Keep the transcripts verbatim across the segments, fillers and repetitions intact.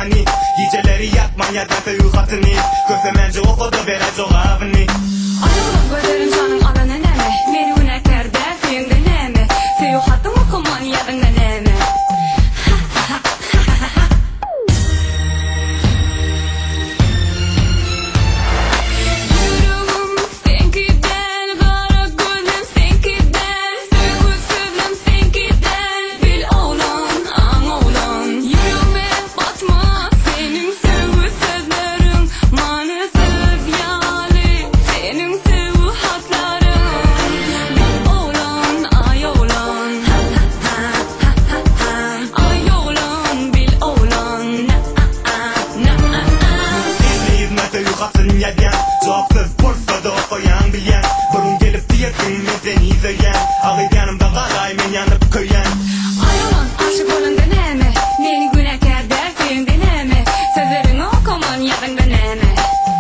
mani. Geceleri yatman yerden feyu hatını. Köfemence okudu vere cevabını. Ayolum gözlerim canım ana neneme. Beni günekerde feyinde neme. Feyu hatım okuman yerden neme. Cevapsız Bursa'da okuyan bilen Burun gelip diyesin ben seni izleyen Ağır yanımda kalay men yanıp köyen Ayolun aşık olun deneme. Beni günekerde feyinde neme. Sözlerini okuman yerden neme.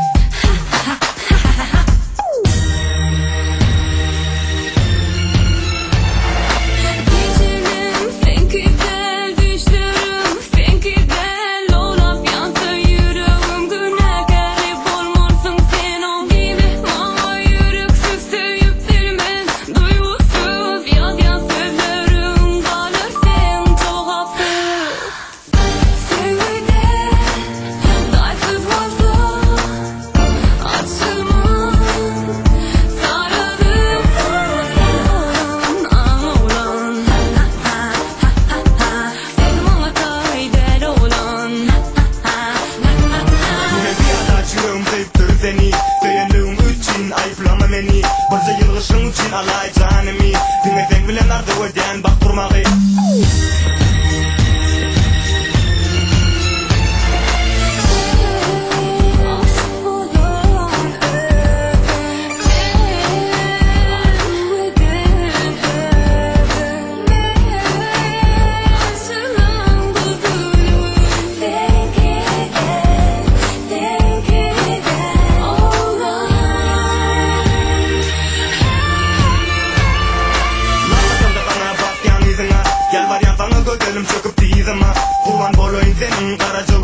Gecelim sen gider, düşlerim sen gider. Lolap yansa yüreğim günegerip olmarsın sen o gibi. Bana yüreksiz sevip bilmez, duygusuz yaz yaz sözlerim kalır sen tuhafsız. Sevgide daysız vazı açılmaz. Sararım sararım ağlan. Sen bana kayder olan. Yine bir ada çığım sevdir seni Söyendüğüm için ayıplama beni Barca yılgışın için alay canımı Dinlesen bilen ardı öden bak durmağı Gel var ya bana gözlerim çöküp dizime Kurban boloyun senin kara